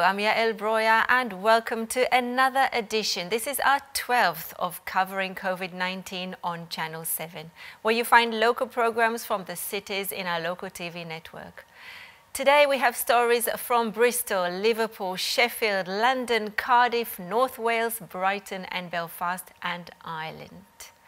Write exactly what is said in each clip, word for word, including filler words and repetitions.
I'm Yael Broya and welcome to another edition. This is our twelfth of covering COVID nineteen on Channel seven, where you find local programs from the cities in our local T V network. Today we have stories from Bristol, Liverpool, Sheffield, London, Cardiff, North Wales, Brighton and Belfast and Ireland.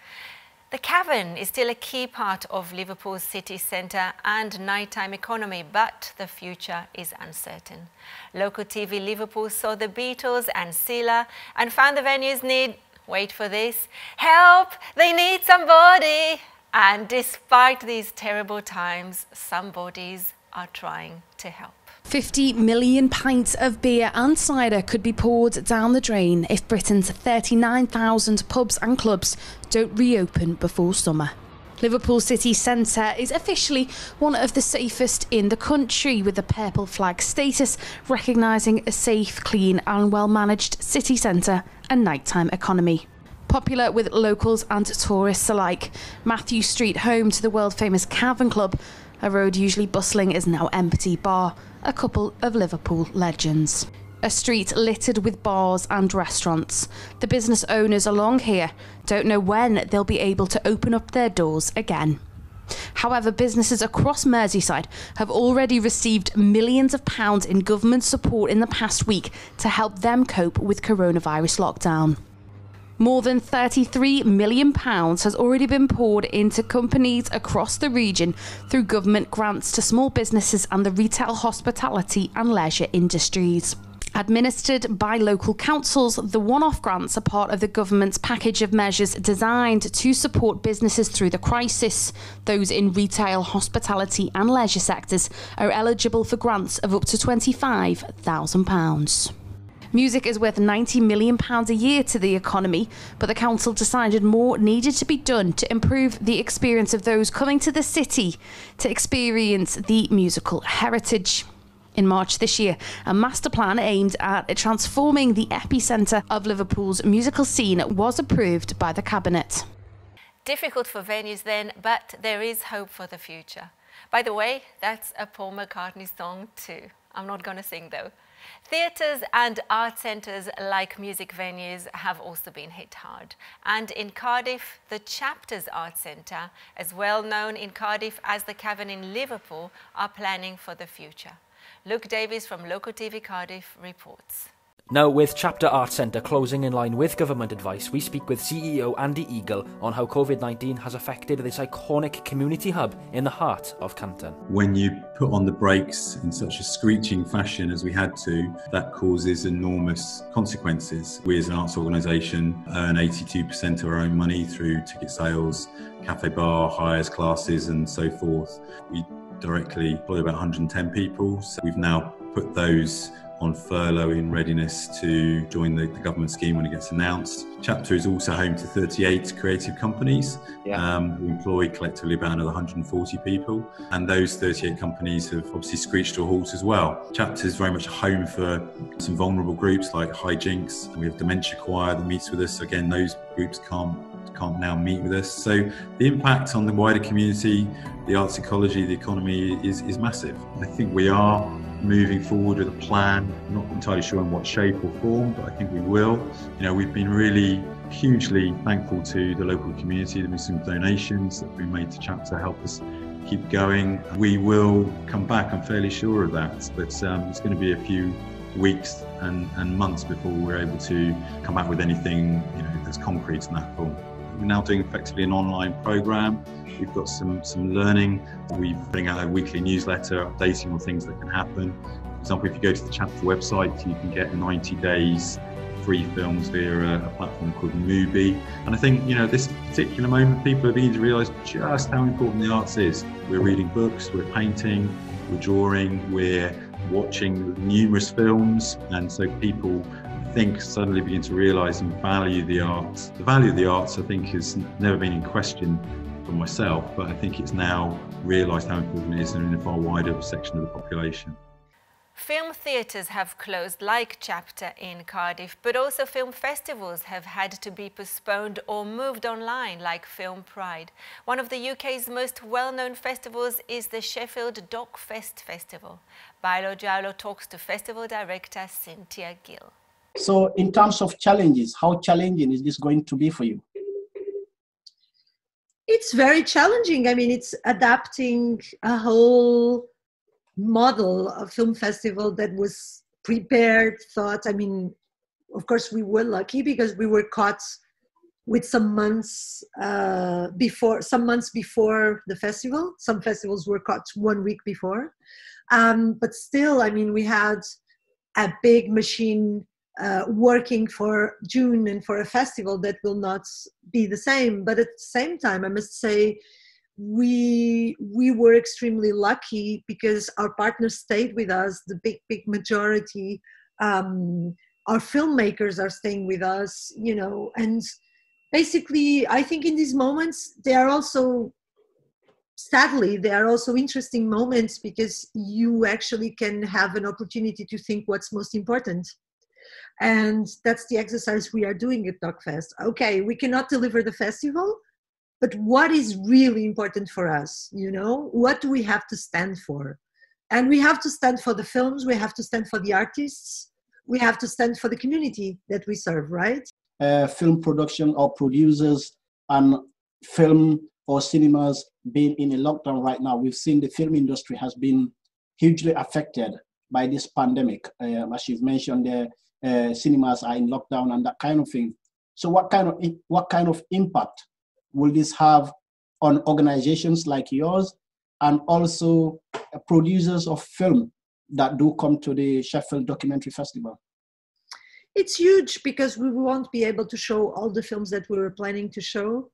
The cavern is still a key part of Liverpool's city centre and nighttime economy, but the future is uncertain. Local T V Liverpool saw the Beatles and Sila and found the venues need, wait for this, help, they need somebody. And despite these terrible times, some bodies are trying to help. fifty million pints of beer and cider could be poured down the drain if Britain's thirty-nine thousand pubs and clubs don't reopen before summer. Liverpool city centre is officially one of the safest in the country, with the purple flag status recognising a safe, clean and well-managed city centre and nighttime economy. Popular with locals and tourists alike, Matthew Street, home to the world-famous Cavern Club, a road usually bustling, is now empty, bar a couple of Liverpool legends. A street littered with bars and restaurants. The business owners along here don't know when they'll be able to open up their doors again. However, businesses across Merseyside have already received millions of pounds in government support in the past week to help them cope with coronavirus lockdown. More than thirty-three million pounds has already been poured into companies across the region through government grants to small businesses and the retail, hospitality and leisure industries. Administered by local councils, the one-off grants are part of the government's package of measures designed to support businesses through the crisis. Those in retail, hospitality and leisure sectors are eligible for grants of up to twenty-five thousand pounds. Music is worth ninety million pounds a year to the economy, but the council decided more needed to be done to improve the experience of those coming to the city to experience the musical heritage. In March this year, a master plan aimed at transforming the epicentre of Liverpool's musical scene was approved by the Cabinet. Difficult for venues then, but there is hope for the future. By the way, that's a Paul McCartney song too. I'm not going to sing though. Theatres and art centres, like music venues, have also been hit hard. And in Cardiff, the Chapters Art Centre, as well known in Cardiff as the Cavern in Liverpool, are planning for the future. Luke Davies from Local T V Cardiff reports. Now, with Chapter Art Centre closing in line with government advice, we speak with C E O Andy Eagle on how COVID nineteen has affected this iconic community hub in the heart of Canton. When you put on the brakes in such a screeching fashion as we had to, that causes enormous consequences. We as an arts organisation earn eighty-two percent of our own money through ticket sales, cafe bar, hires, classes and so forth. We directly employ about one hundred and ten people, so we've now put those on furlough in readiness to join the, the government scheme when it gets announced. Chapter is also home to thirty-eight creative companies. Yeah. Um, we employ collectively about another one hundred and forty people, and those thirty-eight companies have obviously screeched to a halt as well. Chapter is very much a home for some vulnerable groups like Hijinks. We have Dementia Choir that meets with us. Again, those groups can't can't now meet with us. So the impact on the wider community, the arts ecology, the economy is, is massive. I think we are moving forward with a plan, not entirely sure in what shape or form, but I think we will. You know, we've been really hugely thankful to the local community. There have been some donations that have been made to Chapter to help us keep going. We will come back, I'm fairly sure of that, but um, it's going to be a few weeks and, and months before we're able to come back with anything, you know, that's concrete in that form. We're now doing effectively an online programme. We've got some, some learning. We're putting out a weekly newsletter updating on things that can happen. For example, if you go to the Chapter website, you can get ninety days free films via a, a platform called Mubi. And I think, you know, at this particular moment, people are beginning to realise just how important the arts is. We're reading books, we're painting, we're drawing, we're watching numerous films, and so people I think suddenly begin to realise and value the arts. The value of the arts, I think, has never been in question for myself, but I think it's now realised how important it is in a far wider section of the population. Film theatres have closed, like Chapter in Cardiff, but also film festivals have had to be postponed or moved online, like Film Pride. One of the U K's most well-known festivals is the Sheffield Doc Fest Festival. Bailo Giallo talks to festival director Cynthia Gill. So in terms of challenges, how challenging is this going to be for you? It's very challenging. I mean, it's adapting a whole model of film festival that was prepared, thought. I mean, of course, we were lucky because we were caught with some months uh, before, some months before the festival. Some festivals were caught one week before. Um, but still, I mean, we had a big machine uh, working for June and for a festival that will not be the same. But at the same time, I must say, we we were extremely lucky because our partners stayed with us, the big, big majority. Um, our filmmakers are staying with us, you know, and basically, I think in these moments, they are also, sadly, they are also interesting moments because you actually can have an opportunity to think what's most important. And that's the exercise we are doing at DocFest. Okay, we cannot deliver the festival, but what is really important for us, you know? What do we have to stand for? And we have to stand for the films, we have to stand for the artists, we have to stand for the community that we serve, right? Uh, film production or producers and film or cinemas being in a lockdown right now. We've seen the film industry has been hugely affected by this pandemic. Uh, as you've mentioned, the uh, cinemas are in lockdown and that kind of thing. So what kind of, what kind of impact will this have on organizations like yours and also uh, producers of film that do come to the Sheffield Documentary Festival? It's huge because we won't be able to show all the films that we were planning to show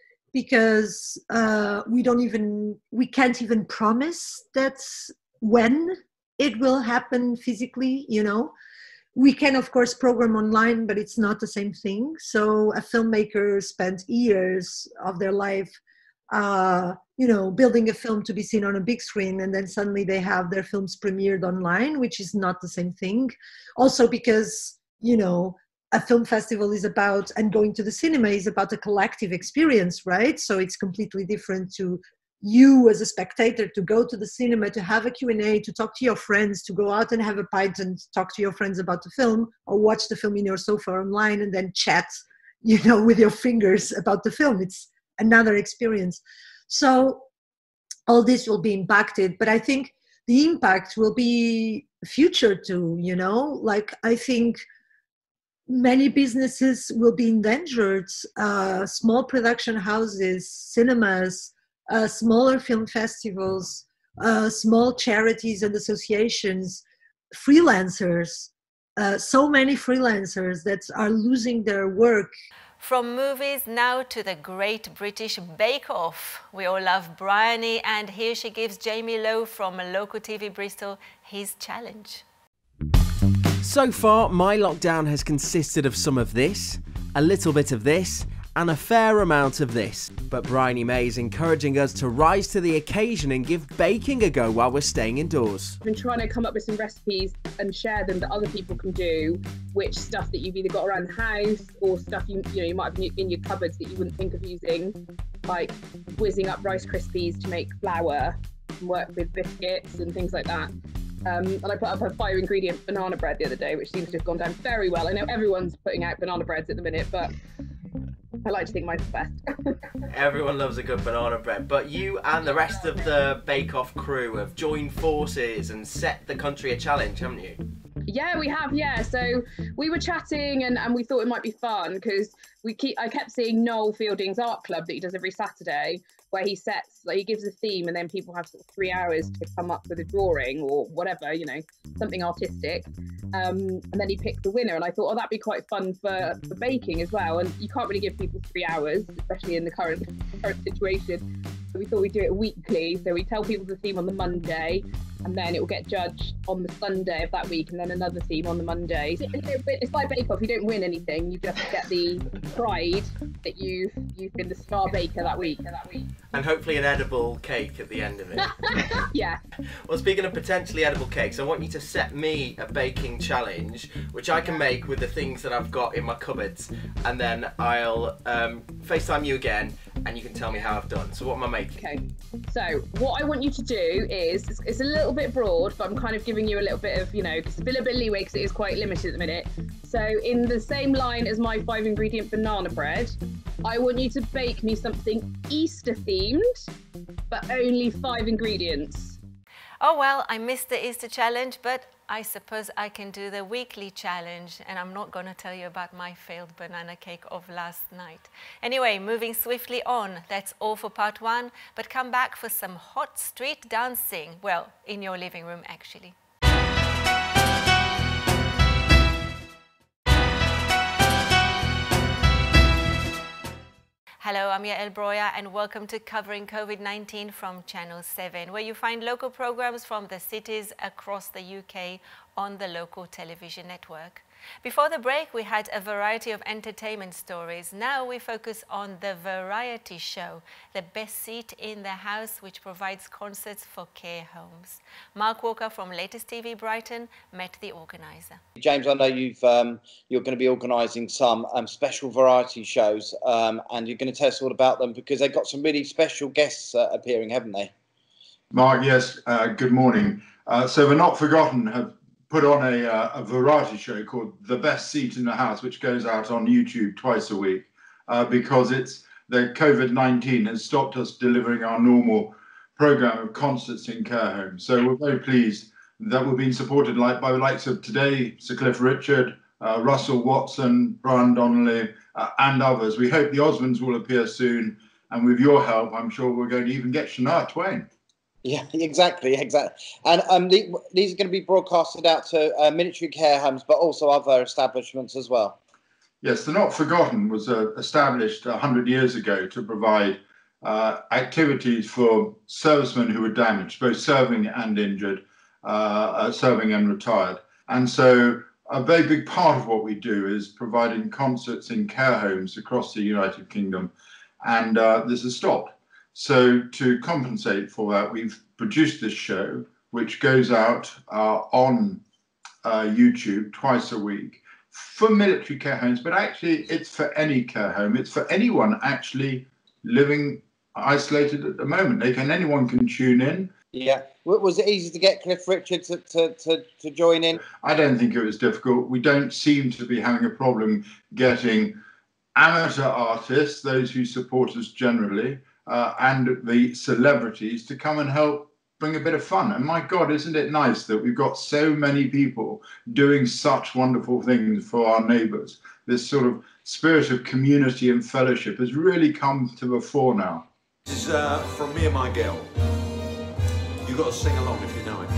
because uh, we don't even, we can't even promise that's when it will happen physically, you know. We can, of course, program online, but it's not the same thing. So a filmmaker spent years of their life, uh, you know, building a film to be seen on a big screen, and then suddenly they have their films premiered online, which is not the same thing. Also because, you know, a film festival is about, and going to the cinema is about a collective experience, right? So it's completely different to you as a spectator to go to the cinema, to have a Q and A, to talk to your friends, to go out and have a pint and talk to your friends about the film, or watch the film in your sofa online and then chat, you know, with your fingers about the film. It's another experience. So all this will be impacted, but I think the impact will be future too, you know, like I think many businesses will be endangered, uh, small production houses, cinemas, Uh, smaller film festivals, uh, small charities and associations, freelancers, uh, so many freelancers that are losing their work. From movies now to the Great British Bake Off. We all love Bryony, and here she gives Jamie Lowe from local T V Bristol his challenge. So far, my lockdown has consisted of some of this, a little bit of this, and a fair amount of this. But Bryony May is encouraging us to rise to the occasion and give baking a go while we're staying indoors. I've been trying to come up with some recipes and share them that other people can do, which stuff that you've either got around the house or stuff you, you know, you might have in your cupboards that you wouldn't think of using, like whizzing up Rice Krispies to make flour and work with biscuits and things like that. Um, and I put up a five ingredient banana bread the other day, which seems to have gone down very well. I know everyone's putting out banana breads at the minute, but I like to think mine's the best. Everyone loves a good banana bread, but you and the rest of the Bake Off crew have joined forces and set the country a challenge, haven't you? Yeah, we have, yeah. So we were chatting and, and we thought it might be fun because we keep I kept seeing Noel Fielding's art club that he does every Saturday, where he sets, like he gives a theme and then people have sort of three hours to come up with a drawing or whatever, you know, something artistic. Um, and then he picked the winner, and I thought, oh, that'd be quite fun for, for baking as well. And you can't really give people three hours, especially in the current current situation. So we thought we'd do it weekly. So we tell people the theme on the Monday, and then it will get judged on the Sunday of that week, and then another theme on the Monday. It's like Bake Off. You don't win anything. You just get the pride that you've you've been the star baker that week. That week. And hopefully an edible cake at the end of it. Yeah. Well, speaking of potentially edible cakes, I want you to set me a baking challenge, which I can make with the things that I've got in my cupboards, and then I'll um, FaceTime you again, and you can tell me how I've done. So what am I making? Okay. So what I want you to do is, it's, it's a little bit broad, but I'm kind of giving you a little bit of, you know, just a bit of leeway because it is quite limited at the minute. So in the same line as my five ingredient banana bread, I want you to bake me something Easter themed, but only five ingredients. Oh well, I missed the Easter challenge, but I suppose I can do the weekly challenge, and I'm not going to tell you about my failed banana cake of last night. Anyway, moving swiftly on, that's all for part one, but come back for some hot street dancing. Well, in your living room actually. Hello, I'm Yael Broya and welcome to Covering COVID nineteen from Channel seven, where you find local programs from the cities across the U K on the local television network. Before the break, we had a variety of entertainment stories. Now we focus on the variety show, The Best Seat in the House, which provides concerts for care homes. Mark Walker from Latest T V Brighton met the organiser. James, I know you've um, you're going to be organising some um, special variety shows, um, and you're going to tell us all about them because they've got some really special guests uh, appearing, haven't they? Mark, yes. Uh, good morning. Uh, so the Not Forgotten have put on a, uh, a variety show called The Best Seat in the House, which goes out on YouTube twice a week uh, because it's the COVID nineteen has stopped us delivering our normal programme of concerts in care homes. So we're very pleased that we're being supported like by the likes of today, Sir Cliff Richard, uh, Russell Watson, Brian Donnelly, uh, and others. We hope the Osmonds will appear soon, and with your help, I'm sure we're going to even get Shania Twain. Yeah, exactly, exactly. And um, the, these are going to be broadcasted out to uh, military care homes, but also other establishments as well. Yes, the Not Forgotten was uh, established one hundred years ago to provide uh, activities for servicemen who were damaged, both serving and injured, uh, uh, serving and retired. And so a very big part of what we do is providing concerts in care homes across the United Kingdom, and uh, this has stopped. So to compensate for that, we've produced this show, which goes out uh, on uh, YouTube twice a week for military care homes, but actually it's for any care home. It's for anyone actually living isolated at the moment. They can, anyone can tune in. Yeah. Was it easy to get Cliff Richard to, to, to, to join in? I don't think it was difficult. We don't seem to be having a problem getting amateur artists, those who support us generally, Uh, and the celebrities to come and help bring a bit of fun. And my God, isn't it nice that we've got so many people doing such wonderful things for our neighbours? This sort of spirit of community and fellowship has really come to the fore now. This is uh, from me and my girl. You've got to sing along if you know it.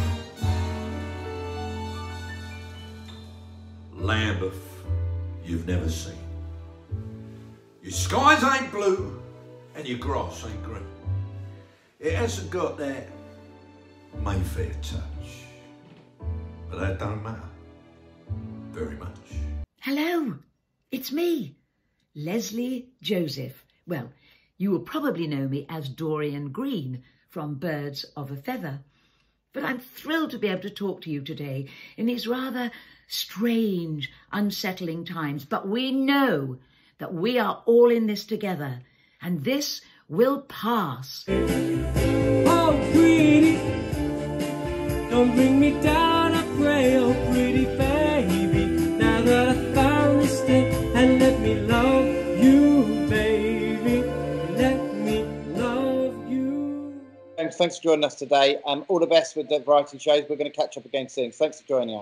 Lambeth, you've never seen. Your skies ain't blue, and your grass ain't green. It hasn't got that Mayfair touch. But that don't matter very much. Hello, it's me, Leslie Joseph. Well, you will probably know me as Dorian Green from Birds of a Feather. But I'm thrilled to be able to talk to you today in these rather strange, unsettling times. But we know that we are all in this together, and this will pass. Oh, pretty, don't bring me down, I pray, oh, pretty baby. Now that I found this thing, and let me love you, baby. Let me love you. Thanks, thanks for joining us today. Um, all the best with the variety shows. We're going to catch up again soon. Thanks for joining us.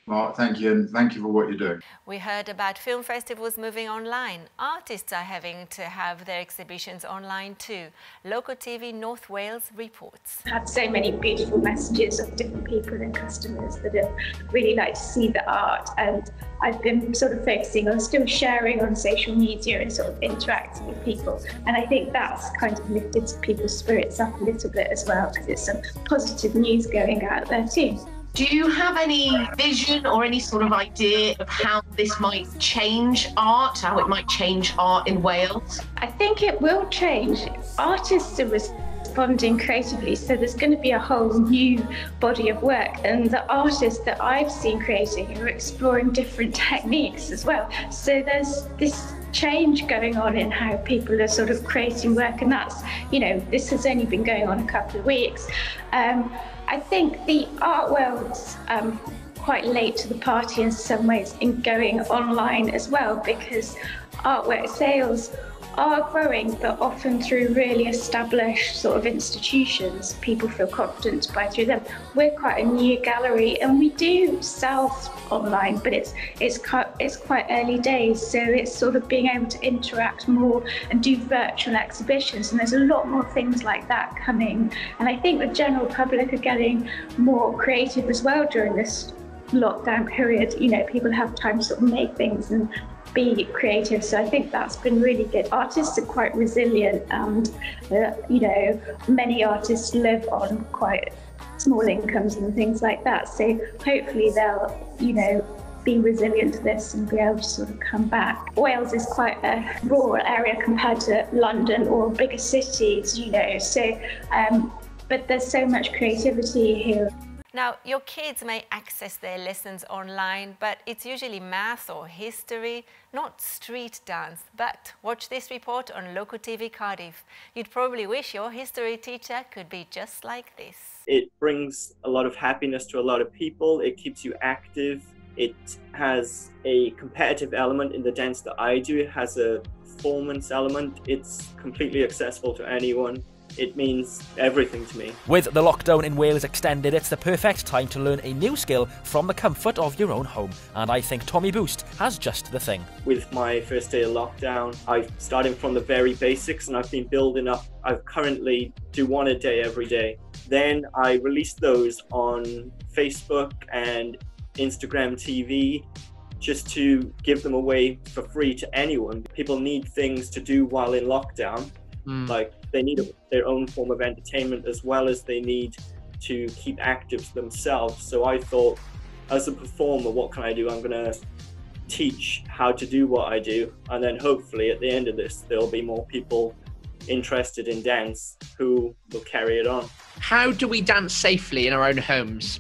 Mark, thank you, and thank you for what you're doing. We heard about film festivals moving online. Artists are having to have their exhibitions online too. Local T V North Wales reports. I've had so many beautiful messages of different people and customers that have really liked to see the art, and I've been sort of focusing on still sharing on social media and sort of interacting with people, and I think that's kind of lifted people's spirits up a little bit as well, because it's some positive news going out there too. Do you have any vision or any sort of idea of how this might change art, how it might change art in Wales? I think it will change. Artists are responding creatively, so there's going to be a whole new body of work, and the artists that I've seen creating are exploring different techniques as well. So there's this change going on in how people are sort of creating work, and that's, you know, this has only been going on a couple of weeks. Um, I think the art world's um, quite late to the party in some ways in going online as well, because artwork sales are growing, but often through really established sort of institutions. People feel confident to buy through them. We're quite a new gallery, and we do sell online, but it's it's quite, it's quite early days, so it's sort of being able to interact more and do virtual exhibitions, and there's a lot more things like that coming. And I think the general public are getting more creative as well during this lockdown period. You know, people have time to sort of make things and be creative, so I think that's been really good. Artists are quite resilient, and uh, you know, many artists live on quite small incomes and things like that, so hopefully they'll, you know, be resilient to this and be able to sort of come back. Wales is quite a rural area compared to London or bigger cities, you know, so um, but there's so much creativity here. Now, your kids may access their lessons online, but it's usually math or history, not street dance. But watch this report on Local T V Cardiff. You'd probably wish your history teacher could be just like this. It brings a lot of happiness to a lot of people. It keeps you active. It has a competitive element in the dance that I do. It has a performance element. It's completely accessible to anyone. It means everything to me. With the lockdown in Wales extended, it's the perfect time to learn a new skill from the comfort of your own home. And I think Tommy Boost has just the thing. With my first day of lockdown, I've started from the very basics, and I've been building up. I currently do one a day every day. Then I released those on Facebook and Instagram T V, just to give them away for free to anyone. People need things to do while in lockdown. Mm. Like, they need a, their own form of entertainment, as well as they need to keep active themselves. So I thought, as a performer, what can I do? I'm going to teach how to do what I do, and then hopefully at the end of this there'll be more people interested in dance who will carry it on. How do we dance safely in our own homes?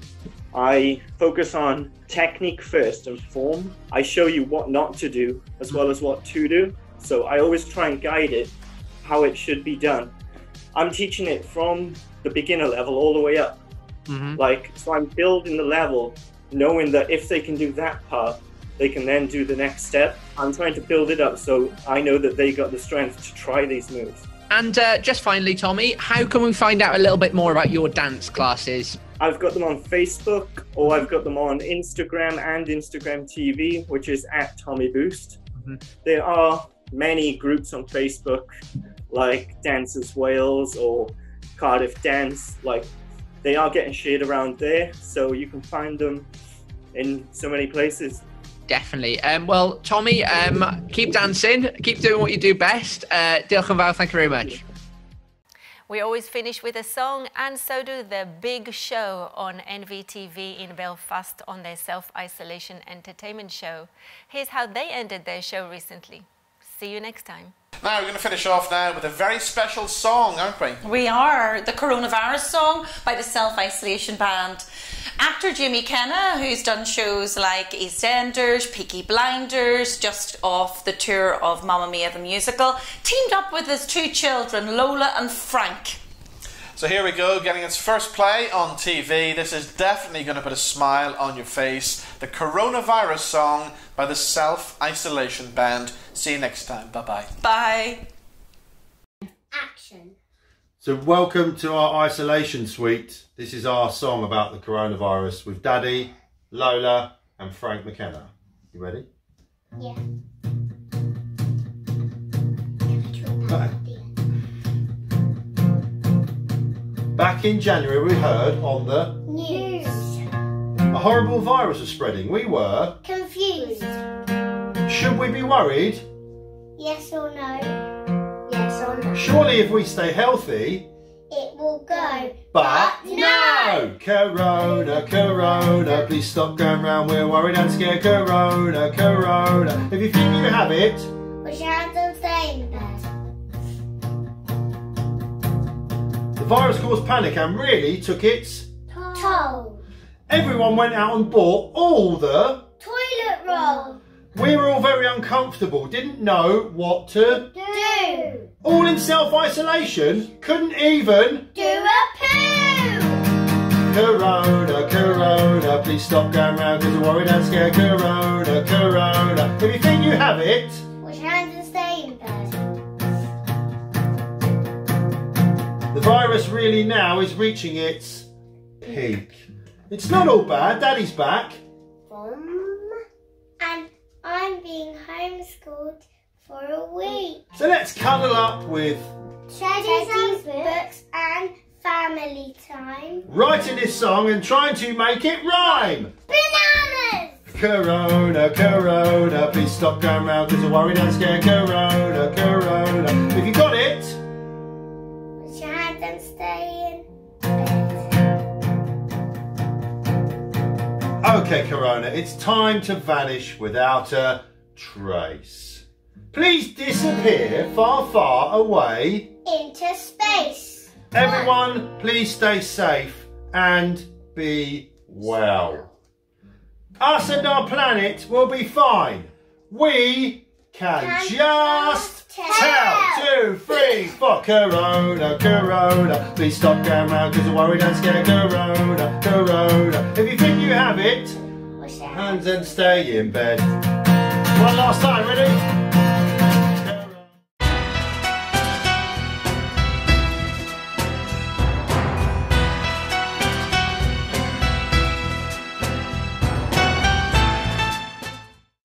I focus on technique first and form. I show you what not to do as well as what to do. So I always try and guide it how it should be done. I'm teaching it from the beginner level all the way up. Mm-hmm. Like, so I'm building the level, knowing that if they can do that part, they can then do the next step. I'm trying to build it up so I know that they got the strength to try these moves. And uh, just finally, Tommy, how can we find out a little bit more about your dance classes? I've got them on Facebook, or I've got them on Instagram and Instagram T V, which is at Tommy Boost. Mm-hmm. There are many groups on Facebook, like Dancers Wales or Cardiff Dance. Like, they are getting shared around there, so you can find them in so many places. Definitely. Um, well, Tommy, um, keep dancing, keep doing what you do best. Uh, Diolch yn fawr, thank you very much. We always finish with a song, and so do the Big Show on N V T V in Belfast on their self-isolation entertainment show. Here's how they ended their show recently. See you next time. Now, we're going to finish off now with a very special song, aren't we? We are. The Coronavirus Song by the Self-Isolation Band. Actor Jimmy Kenna, who's done shows like EastEnders, Peaky Blinders, just off the tour of Mamma Mia the Musical, teamed up with his two children, Lola and Frank. So here we go, getting its first play on T V. This is definitely going to put a smile on your face. The Coronavirus Song by the Self-Isolation Band. See you next time. Bye-bye. Bye. Action. So welcome to our isolation suite. This is our song about the coronavirus with Daddy, Lola and Frank McKenna. You ready? Yeah. Right. Back in January we heard on the News. a horrible virus was spreading. We were Confused. Should we be worried? Yes or no? Yes or no? Surely if we stay healthy, It will go. but no! Corona, Corona, please stop going round. We're worried and scared. Corona, Corona. If you think you have it, Wash your hands and stay in bed. the virus caused panic and really took its. Toll. Everyone went out and bought all the. Toilet roll. We were all very uncomfortable, didn't know what to. Do. All in self-isolation, couldn't even. Do a poo. Corona, Corona, please stop going round because we're worried and scared. Corona, Corona. If you think you have it, Wash your hands and stay in bed. the virus really now is reaching its peak. It's not all bad, Daddy's back. Um, and I'm being homeschooled for a week. So let's cuddle up with Teddy's books and family time. writing this song and trying to make it rhyme. Bananas! Corona, Corona, please stop going round because we're worried and scared. Corona, Corona. If you got it, Wash your hands and stay in. okay, Corona, it's time to vanish without a trace. Please disappear far, far away. Into space. Everyone, please stay safe and be well. Us and our planet will be fine. We can, Can just tell. tell. Two, three, four. Corona, Corona. Please stop going round because we're worried and scared. Corona, Corona. If you think you have it, Wash your hands and stay in bed. One last time, ready?